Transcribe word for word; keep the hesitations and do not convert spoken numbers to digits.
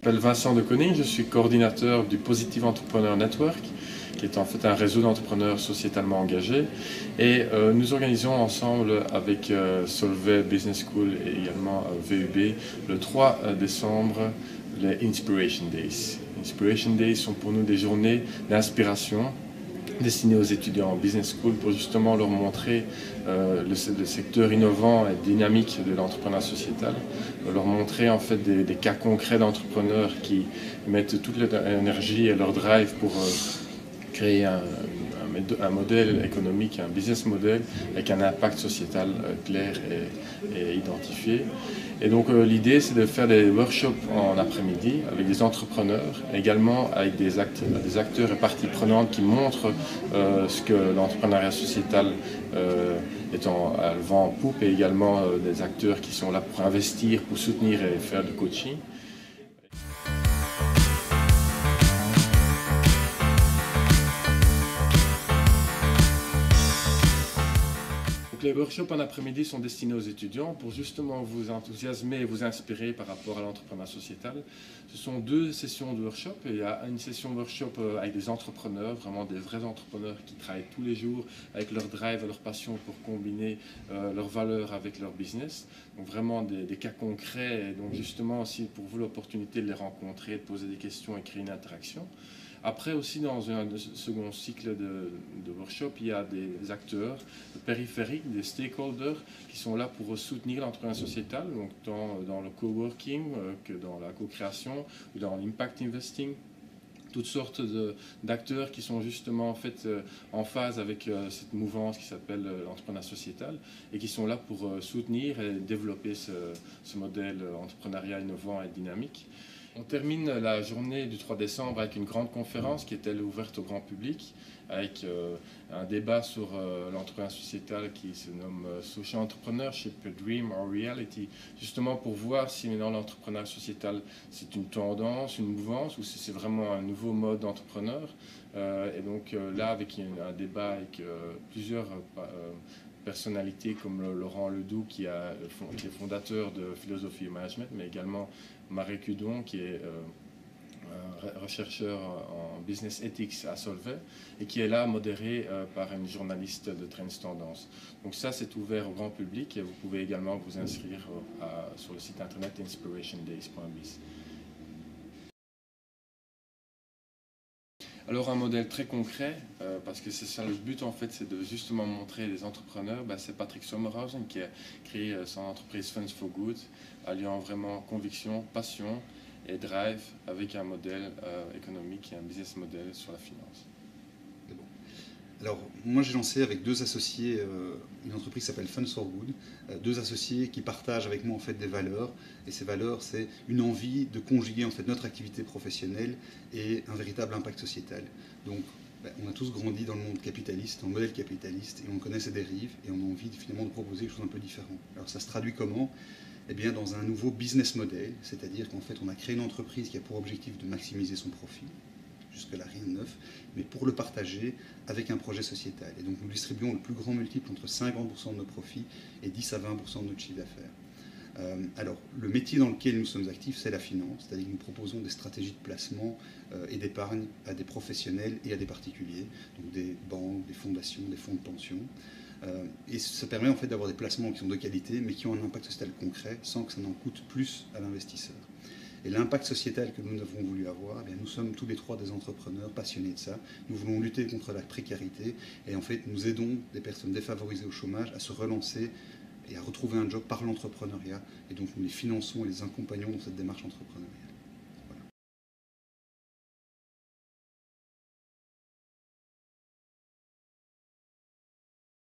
m'appelle Vincent de Koning, je suis coordinateur du Positive Entrepreneur Network, qui est en fait un réseau d'entrepreneurs sociétalement engagés. Et euh, nous organisons ensemble avec euh, Solvay Business School et également euh, V U B le trois décembre les Inspiration Days. Inspiration Days sont pour nous des journées d'inspiration destinées aux étudiants en business school pour justement leur montrer euh, le, le secteur innovant et dynamique de l'entrepreneuriat sociétal, leur montrer en fait des, des cas concrets d'entrepreneurs qui mettent toute leur énergie et leur drive pour euh, créer un, un, un modèle économique, un business model avec un impact sociétal euh, clair et, et identifié. Et donc euh, l'idée c'est de faire des workshops en après-midi avec des entrepreneurs, également avec des, actes, des acteurs et parties prenantes qui montrent euh, ce que l'entrepreneuriat sociétal euh, est en, le vent en poupe, et également euh, des acteurs qui sont là pour investir, pour soutenir et faire du coaching. Donc les workshops en après-midi sont destinés aux étudiants pour justement vous enthousiasmer et vous inspirer par rapport à l'entrepreneuriat sociétal. Ce sont deux sessions de workshop. Il y a une session workshop avec des entrepreneurs, vraiment des vrais entrepreneurs qui travaillent tous les jours avec leur drive et leur passion pour combiner euh, leurs valeurs avec leur business. Donc vraiment des, des cas concrets, et donc justement aussi pour vous l'opportunité de les rencontrer, de poser des questions et créer une interaction. Après aussi, dans un second cycle de, de workshop, il y a des acteurs périphériques, des stakeholders qui sont là pour soutenir l'entrepreneuriat sociétal, donc tant dans le coworking que dans la co-création ou dans l'impact investing. Toutes sortes d'acteurs qui sont justement en, fait, euh, en phase avec euh, cette mouvance qui s'appelle euh, l'entrepreneuriat sociétal et qui sont là pour euh, soutenir et développer ce, ce modèle entrepreneuriat innovant et dynamique. On termine la journée du trois décembre avec une grande conférence qui est elle ouverte au grand public, avec euh, un débat sur euh, l'entrepreneuriat sociétal qui se nomme euh, Social Entrepreneurship, Dream or Reality, justement pour voir si maintenant l'entrepreneuriat sociétal c'est une tendance, une mouvance, ou si c'est vraiment un nouveau mode d'entrepreneur. Euh, et donc euh, là, avec un, un débat avec euh, plusieurs euh, personnalités comme le, Laurent Ledoux qui, a, qui est fondateur de Philosophie et Management, mais également Marie Cudon qui est euh, un rechercheur en business ethics à Solvay et qui est là modéré euh, par une journaliste de Trends Tendance. Donc ça c'est ouvert au grand public et vous pouvez également vous inscrire euh, à, sur le site internet inspiration days point biz. Alors un modèle très concret, euh, parce que c'est ça le but en fait, c'est de justement montrer les entrepreneurs. Ben, c'est Patrick Sommerhausen qui a créé euh, son entreprise Funds for Good, alliant vraiment conviction, passion et drive avec un modèle euh, économique et un business model sur la finance. Alors, moi j'ai lancé avec deux associés euh, une entreprise qui s'appelle Funds for Good, euh, deux associés qui partagent avec moi en fait des valeurs, et ces valeurs c'est une envie de conjuguer en fait notre activité professionnelle et un véritable impact sociétal. Donc, ben, on a tous grandi dans le monde capitaliste, dans le modèle capitaliste, et on connaît ses dérives, et on a envie finalement de proposer quelque chose un peu différent. Alors ça se traduit comment ? Eh bien, dans un nouveau business model, c'est-à-dire qu'en fait on a créé une entreprise qui a pour objectif de maximiser son profit. Jusque-là, rien de neuf, mais pour le partager avec un projet sociétal. Et donc nous distribuons le plus grand multiple entre cinquante pour cent de nos profits et dix à vingt pour cent de notre chiffre d'affaires. Euh, alors, le métier dans lequel nous sommes actifs, c'est la finance, c'est-à-dire que nous proposons des stratégies de placement euh, et d'épargne à des professionnels et à des particuliers, donc des banques, des fondations, des fonds de pension. Euh, et ça permet en fait d'avoir des placements qui sont de qualité, mais qui ont un impact sociétal concret, sans que ça n'en coûte plus à l'investisseur. Et l'impact sociétal que nous avons voulu avoir, eh bien, nous sommes tous les trois des entrepreneurs passionnés de ça. Nous voulons lutter contre la précarité et en fait nous aidons des personnes défavorisées au chômage à se relancer et à retrouver un job par l'entrepreneuriat. Et donc nous les finançons et les accompagnons dans cette démarche entrepreneuriale.